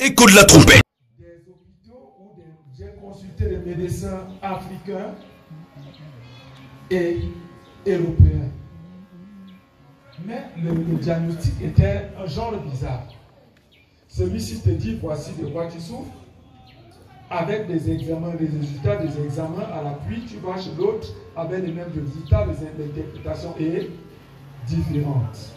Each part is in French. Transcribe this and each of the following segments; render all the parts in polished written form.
Écoute la trompette. Des hôpitaux où j'ai consulté des médecins africains et européens. Mais le diagnostic était un genre bizarre. Celui-ci te dit voici de quoi tu souffres. Avec des examens, des résultats des examens à l'appui, tu vas chez l'autre avec les mêmes résultats, les interprétations est différentes.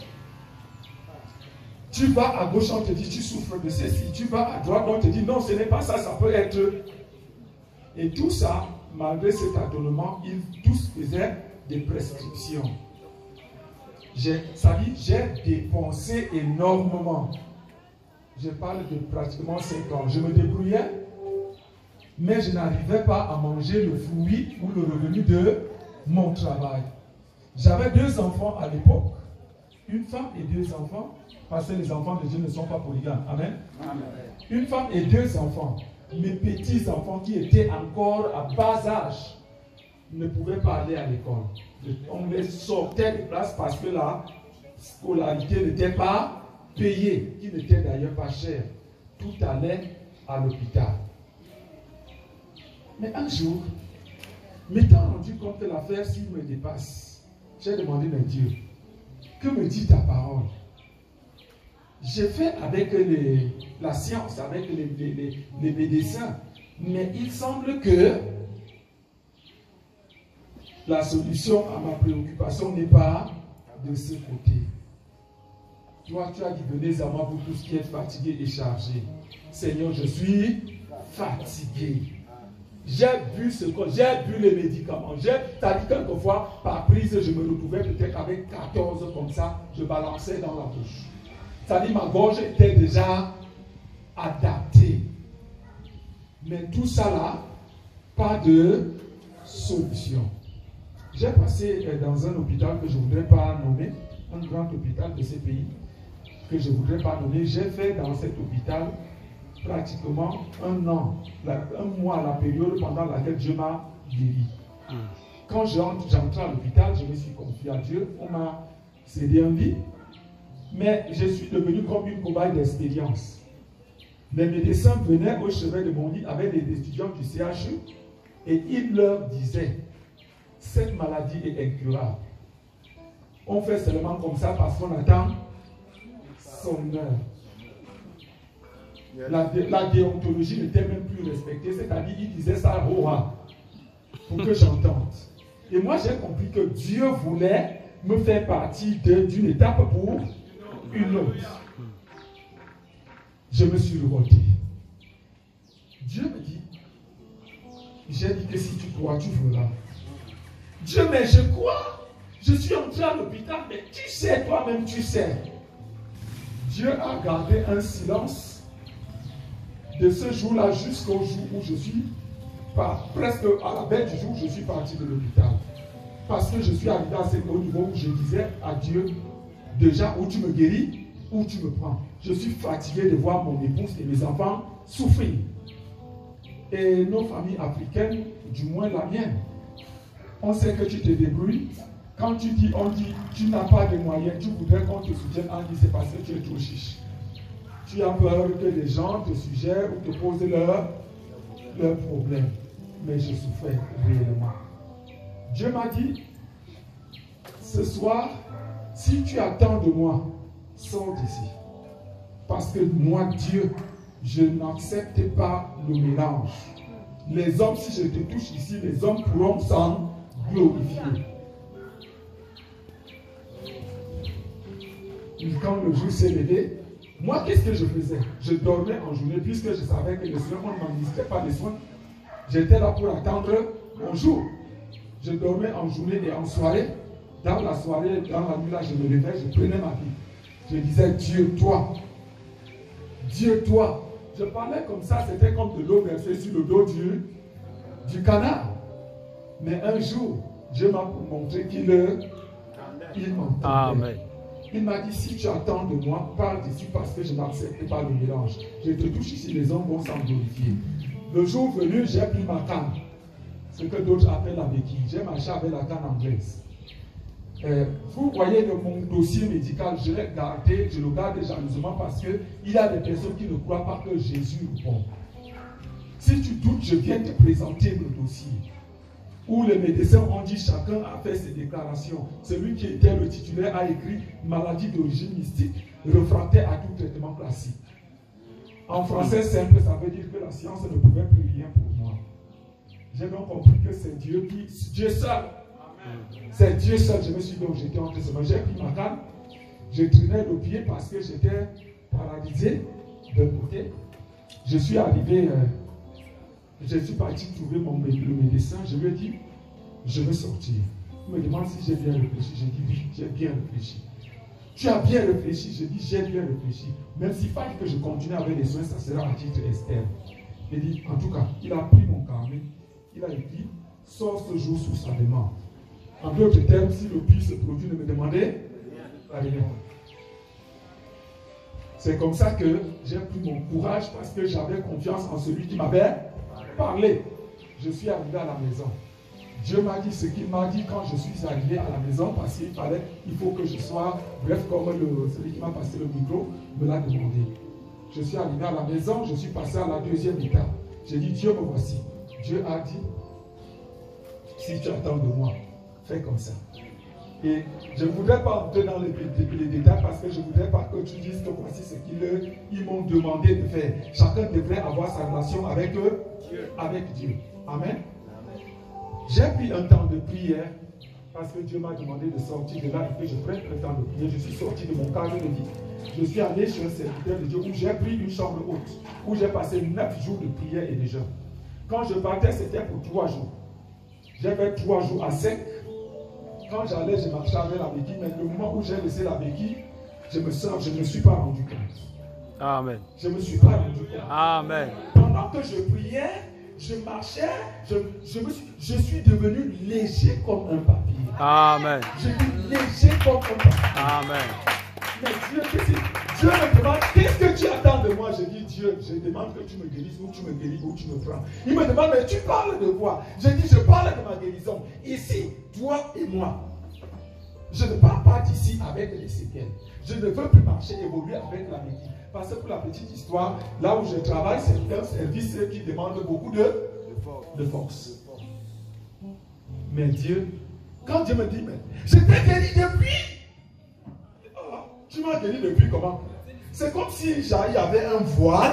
Tu vas à gauche, on te dit tu souffres de ceci. Tu vas à droite, on te dit non, ce n'est pas ça, ça peut être. Et tout ça, malgré cet adonnement, ils tous faisaient des prescriptions. J'ai dépensé énormément. Je parle de pratiquement 5 ans. Je me débrouillais, mais je n'arrivais pas à manger le fruit ou le revenu de mon travail. J'avais 2 enfants à l'époque, une femme et 2 enfants, parce que les enfants de Dieu ne sont pas polygames. Amen. Amen. Une femme et 2 enfants. Mes petits-enfants qui étaient encore à bas âge ne pouvaient pas aller à l'école. On les sortait de place parce que la scolarité n'était pas payée, qui n'était d'ailleurs pas chère. Tout allait à l'hôpital. Mais un jour, m'étant rendu compte que l'affaire s'il me dépasse, j'ai demandé à Dieu, que me dit ta parole? J'ai fait avec la science, avec les médecins, mais il semble que la solution à ma préoccupation n'est pas de ce côté. Toi, tu as dit, venez à moi pour tous qui êtes fatigués et chargés. Seigneur, je suis fatigué. J'ai bu les médicaments. T'as dit quelquefois, par prise, je me retrouvais peut-être avec 14 comme ça, je balançais dans la bouche. C'est-à-dire ma gorge était déjà adaptée. Mais tout ça là, pas de solution. J'ai passé dans un hôpital que je ne voudrais pas nommer, un grand hôpital de ces pays, que je ne voudrais pas nommer. J'ai fait dans cet hôpital pratiquement 1 an, 1 mois, la période pendant laquelle Dieu m'a guéri. Quand j'entrais à l'hôpital, je me suis confié à Dieu, on m'a cédé un lit, mais je suis devenu comme une cobaye d'expérience. Les médecins venaient au chevet de mon lit avec des étudiants du CHU et ils leur disaient, cette maladie est incurable. On fait seulement comme ça parce qu'on attend son heure. La déontologie n'était même plus respectée, c'est-à-dire il disait ça pour que j'entende. Et moi j'ai compris que Dieu voulait me faire partie d'une étape pour une autre. Je me suis révolté. Dieu me dit, j'ai dit que si tu crois, tu verras. Dieu, mais je crois, je suis entré à l'hôpital, mais tu sais, toi-même tu sais. Dieu a gardé un silence de ce jour-là jusqu'au jour où je suis, presque à la veille du jour où je suis parti de l'hôpital. Parce que je suis arrivé à ce niveau où je disais à Dieu, déjà où tu me guéris, où tu me prends. Je suis fatigué de voir mon épouse et mes enfants souffrir. Et nos familles africaines, du moins la mienne, on sait que tu te débrouilles. Quand tu dis, on dit, tu n'as pas de moyens, tu voudrais qu'on te soutienne, on dit, c'est parce que tu es trop chiche. Tu as peur que les gens te suggèrent ou te posent leurs problèmes. Mais je souffrais réellement. Dieu m'a dit, ce soir, si tu attends de moi, sors d'ici. Parce que moi, Dieu, je n'accepte pas le mélange. Les hommes, si je te touche ici, les hommes pourront s'en glorifier. Quand le jour s'est levé, moi, qu'est-ce que je faisais? Je dormais en journée, puisque je savais que les soins, on ne m'administrait pas les soins. J'étais là pour attendre mon jour. Je dormais en journée et en soirée. Dans la soirée, dans la nuit, là, je me levais, je prenais ma vie. Je disais, Dieu, toi. Dieu, toi. Je parlais comme ça, c'était comme de l'eau versée sur le dos du canard. Mais un jour, Dieu m'a montré qu'il m'entendait. Amen. Il m'a dit, si tu attends de moi, parle d'ici parce que je n'accepte pas le mélange. Je te touche ici, les hommes vont s'en glorifier. Le jour venu, j'ai pris ma canne. Ce que d'autres appellent la béquille. J'ai marché avec la canne anglaise. Vous voyez mon dossier médical, je l'ai gardé, je le garde jalousement parce qu'il y a des personnes qui ne croient pas que Jésus est bon. Si tu doutes, je viens te présenter le dossier. Où les médecins ont dit chacun a fait ses déclarations. Celui qui était le titulaire a écrit maladie d'origine mystique, réfractaire à tout traitement classique. En français simple, ça veut dire que la science ne pouvait plus rien pour moi. J'ai donc compris que c'est Dieu seul. C'est Dieu seul. Je me suis dit, donc j'étais en testament. J'ai pris ma canne, je traînais le pied parce que j'étais paralysé d'un côté. Je suis arrivé, je suis parti trouver le médecin. Je lui ai dit, je veux sortir. Il me demande si j'ai bien réfléchi. J'ai dit, oui, j'ai bien réfléchi. Tu as bien réfléchi. J'ai dit, j'ai bien réfléchi. Même s'il fallait que je continue avec les soins, ça sera à titre externe. Il dit, en tout cas, il a pris mon carnet. Il a écrit, sors ce jour sous sa demande. En d'autres termes, si le pire se produit, ne me demandez rien. C'est comme ça que j'ai pris mon courage parce que j'avais confiance en celui qui m'avait parlé. Je suis arrivé à la maison. Dieu m'a dit ce qu'il m'a dit quand je suis arrivé à la maison parce qu'il faut que je sois, bref, comme celui qui m'a passé le micro me l'a demandé. Je suis arrivé à la maison, je suis passé à la deuxième étape. J'ai dit, Dieu me voici. Dieu a dit, si tu attends de moi, fais comme ça. Et je ne voudrais pas entrer dans les détails parce que je ne voudrais pas que tu dises que voici ce qu'ils m'ont demandé de faire. Chacun devrait avoir sa relation avec eux, avec Dieu. Amen. J'ai pris un temps de prière parce que Dieu m'a demandé de sortir de là et que je prenne un temps de prière. Je suis sorti de mon cadre de vie. Je suis allé chez un serviteur de Dieu où j'ai pris une chambre haute, où j'ai passé 9 jours de prière et de jeûne. Quand je partais, c'était pour 3 jours. J'ai fait 3 jours à sec. Quand j'allais, je marchais avec la béquille, mais le moment où j'ai laissé la béquille, je ne me suis pas rendu compte. Amen. Je ne me suis pas rendu compte. Amen. Pendant que je priais, je marchais, je suis devenu léger comme un papier. Amen. Je suis léger comme un papier. Amen. Mais Dieu me demande, qu'est-ce que tu attends de moi? Je dis, Dieu, je demande que tu me guérisses ou tu me guéris ou tu me prends. Il me demande, mais tu parles de quoi? Je dis, je parle de ma guérison. Ici, toi et moi. Je ne pars pas d'ici avec les séquelles. Je ne veux plus marcher, évoluer avec la béquille. Parce que pour la petite histoire, là où je travaille, c'est un service qui demande beaucoup de force. Mais Dieu, quand Dieu me dit, mais je t'ai guéri depuis. Tu m'as guéri depuis comment? C'est comme si il y avait un voile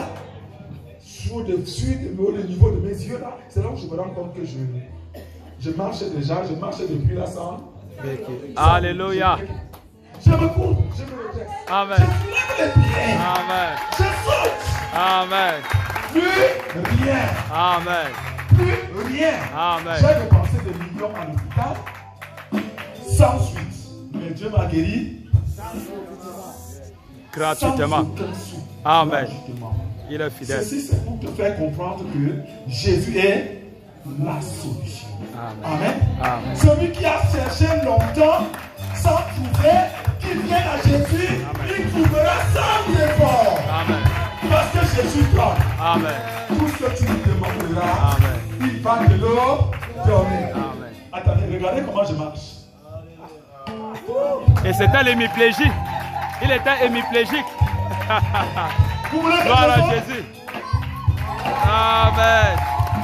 au niveau de mes yeux là. C'est là où je me rends compte que je marche déjà, je marche depuis la sang. Alléluia. Je me cours, je me rejette. Amen. Je lève les pieds. Amen. Je saute. Amen. Plus rien. Amen. Plus rien. Amen. J'ai dépensé des millions à l'hôpital sans suite. Mais Dieu m'a guéri gratuitement. Amen. Il est fidèle. Ceci, c'est pour te faire comprendre que Jésus est la solution. Amen. Amen. Celui qui a cherché longtemps sans trouver, qu'il vienne à Jésus, amen, il trouvera sans effort. Amen. Parce que Jésus parle. Amen. Tout ce que tu lui demanderas, amen, il va te le donner. Amen. Attendez, regardez comment je marche. Et c'était l'hémiplégique. Il était hémiplégique. Vous voulez gloire à Jésus. Amen.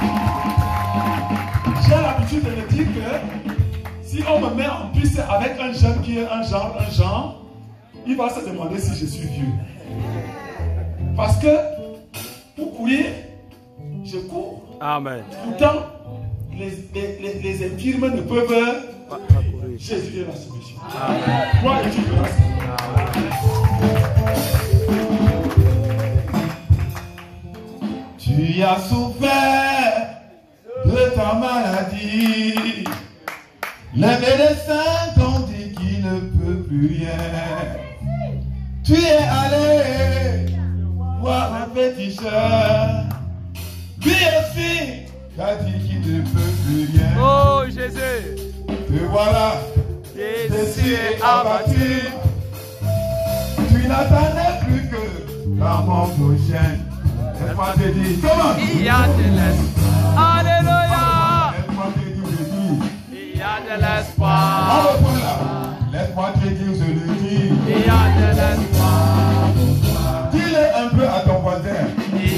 J'ai l'habitude de me dire que si on me met en piste avec un jeune qui est un genre, il va se demander si je suis vieux. Parce que pour courir, je cours. Amen. Pourtant, les infirmes ne peuvent pas courir. Jésus est la solution. Amen. Toi et tu feras ça. Tu as souffert de ta maladie. Les médecins t'ont dit qu'il ne peut plus rien. Tu es allé voir un féticheur. Lui aussi t'a dit qu'il ne peut plus rien. Oh Jésus. Te voilà, Jésus est abattu. Tu n'attendais plus que la mort prochaine. Laisse-moi te dire, comment? Il y a de l'espoir. Alléluia. Laisse-moi te dire, Il y a de l'espoir. on reprend là.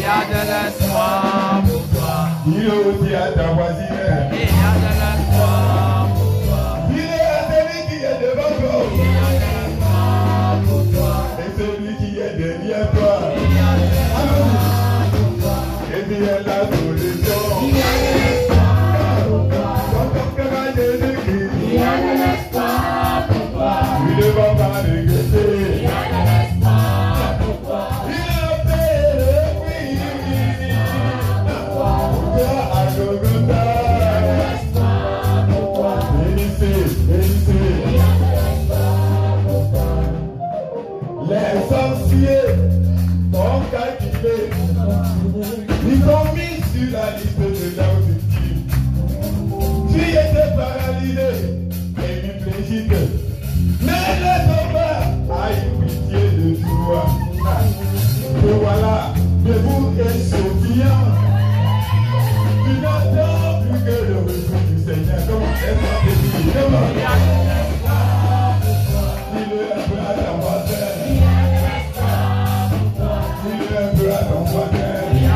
y a de l'espoir pour toi. Dis-le aussi à ta voisine. Il y a de l'espoir pour toi. Dis-le à celui qui est devant toi. Il y a de l'espoir pour toi. Et celui qui est derrière toi. Il y a de l'espoir pour toi. Et puis elle a la solution. Il y a de l'espoir pour toi. Il y a de l'espoir pour toi. Il ne va pas regretter. Il y a de l'espoir pour toi. Il a fait le prix. Pour toi à Golgotha. Bénissez, bénissez. Les sorciers ont calculé. Ils ont mis sur la liste de leurs victimes. Tu étais paralysé et hémiplégique. Mais le sauveur a eu pitié de toi. Te voilà debout et souriant. Tu n'attends plus que le retour du Seigneur. Comment est-ce que tu dis? Comment? Dis-le un peu à ton voisin. Dis-le un peu à ton voisin.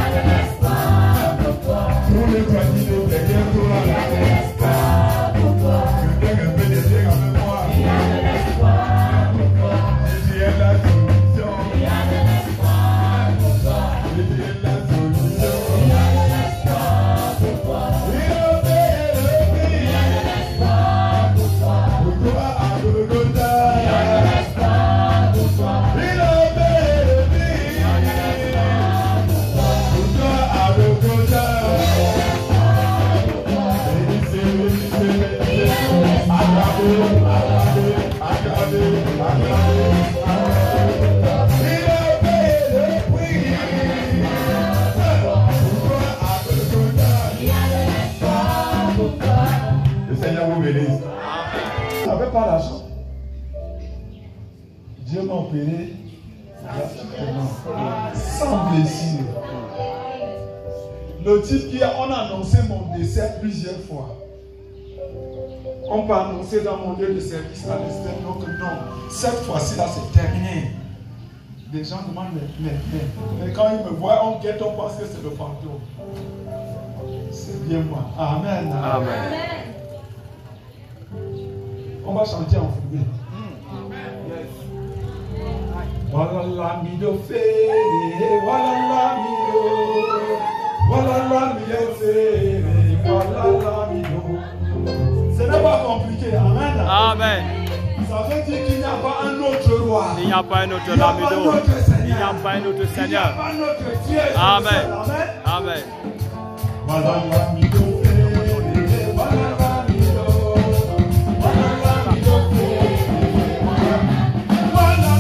Tout le croit dis-le derrière toi. Je t'aime un peu derrière avec moi. Jésus est la solution. Jésus est la solution. Il a payé le prix. Pour toi à Golgotha. Il a payé le prix. Pour toi à Golgotha. Bénissez, bénissez, bénissez. Acclamez, acclamez, acclamez, acclamez. Il a payé le prix. Pour toi à Golgotha. Le Seigneur vous bénisse. Je n'avais pas l'argent. Dieu m'a opéré gratuitement, sans blessure. Le type on a annoncé mon décès plusieurs fois. On peut annoncer dans mon lieu de service à l'extérieur que non, cette fois-ci là c'est terminé. Les gens demandent mais quand ils me voient, on guette, on pense que c'est le fantôme. C'est bien moi. Amen. Amen. On va chanter en foulée. Voilà l'amido fait, voilà l'amido, voilà l'amido fait, voilà l'amido. Ce n'est pas compliqué, amen. Amen. Ça veut dire qu'il n'y a pas un autre roi. Il n'y a pas un autre lamido. Il n'y a pas un autre Il n'y a Seigneur. pas un autre Dieu. Amen. Amen. Amen. Voilà l'amido fait, voilà l'amido, voilà l'amido fait, voilà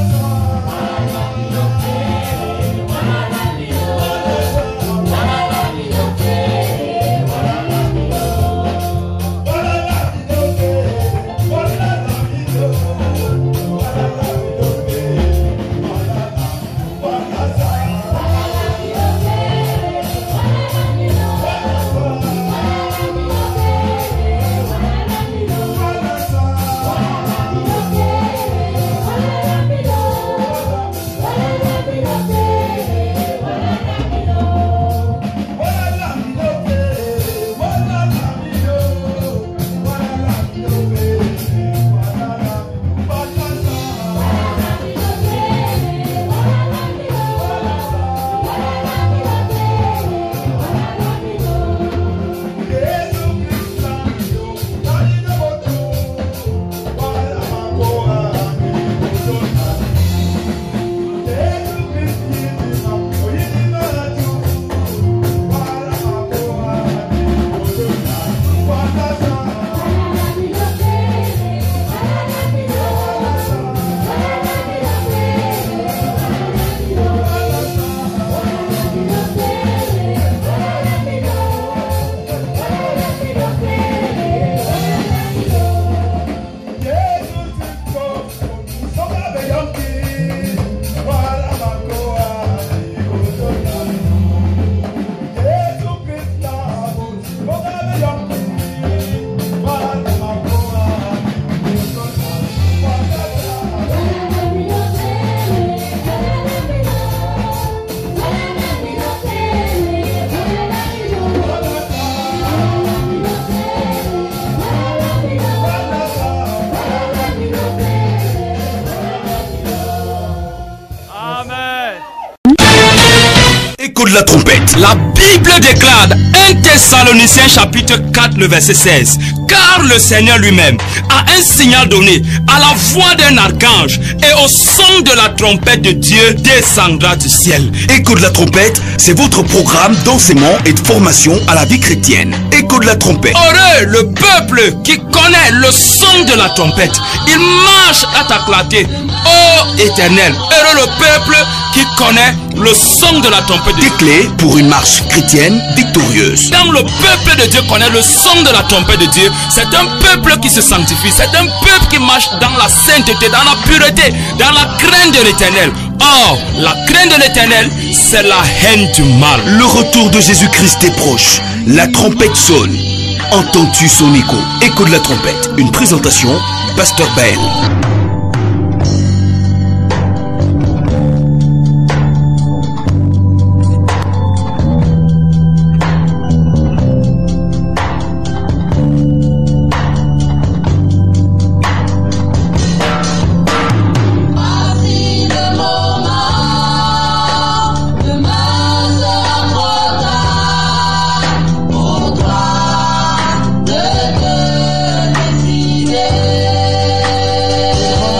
Écho de la trompette. La Bible déclare 1 Thessaloniciens chapitre 4 le verset 16. Car le Seigneur lui-même a un signal donné à la voix d'un archange et au son de la trompette de Dieu descendra du ciel. Écho de la trompette, c'est votre programme d'enseignement et de formation à la vie chrétienne. Écho de la trompette. Heureux le peuple qui connaît le son de la trompette. Il marche à t'acclater, ô Éternel. Heureux le peuple qui connaît le son de la trompette de Dieu. Des clés pour une marche chrétienne victorieuse. Quand le peuple de Dieu connaît le son de la trompette de Dieu, c'est un peuple qui se sanctifie, c'est un peuple qui marche dans la sainteté, dans la pureté, dans la crainte de l'Éternel. Or, la crainte de l'Éternel, c'est la haine du mal. Le retour de Jésus-Christ est proche. La trompette sonne. Entends-tu son écho? Écho de la trompette. Une présentation, Pasteur Baël.